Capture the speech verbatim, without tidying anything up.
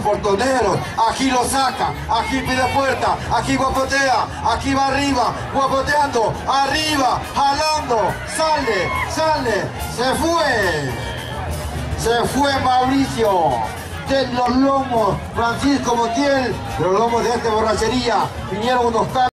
portoneros. Aquí lo saca, aquí pide puerta, aquí guapotea, aquí va arriba, guapoteando, arriba, jalando, sale, sale, se fue. Se fue Mauricio de los lomos, Francisco Montiel, de los lomos de esta borrachería. Vinieron unos